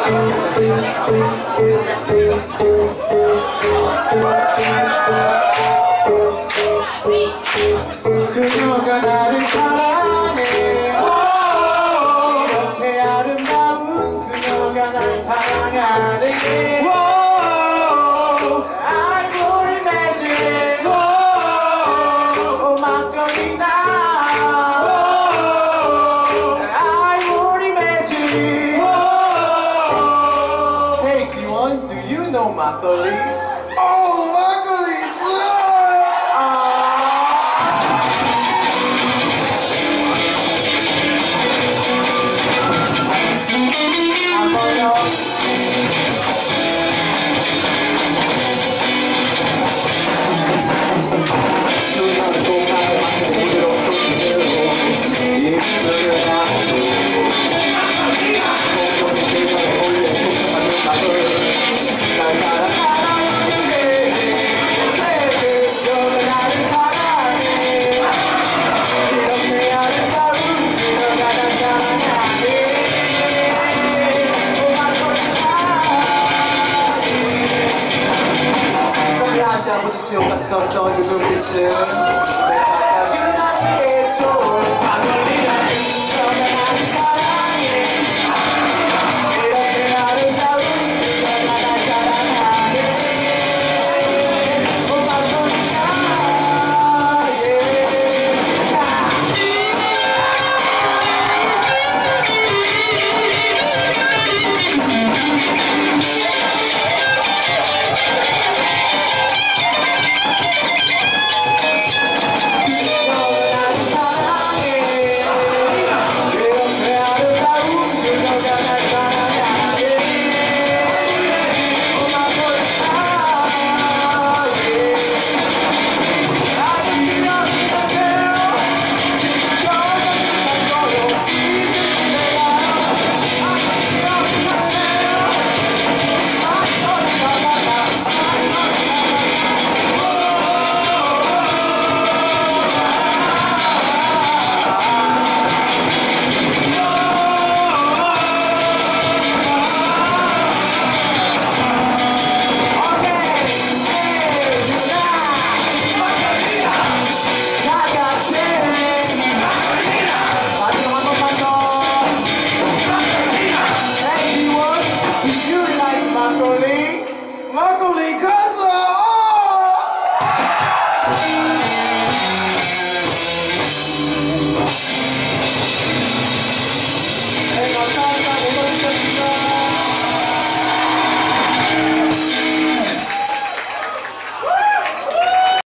그녀가 나를 사랑해. 이렇게 아름다운 그녀가 날 사랑하네. 아이보리 매직 막걸리 나. 아이보리 매직. Hey 기원, do you know 막걸리? Oh, 막걸리 있어. 부딪히고 갔었던 그 눈빛은 내 착각은 아니겠죠. 막걸리가 너가 나를 사랑해. 이렇게 아름다운 너가 날 사랑하네. 막걸리가 Marcolí,